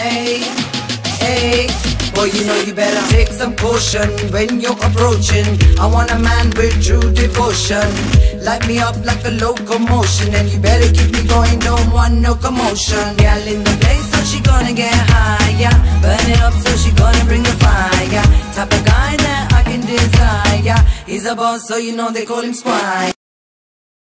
Hey, hey, boy, you know you better take some caution when you're approaching. I want a man with true devotion. Light me up like a locomotion, and you better keep me going, don't want no commotion. Girl in the place, so she gonna get higher. Burn it up, so she gonna bring the fire. Type of guy that I can desire. He's a boss, so you know they call him Squire.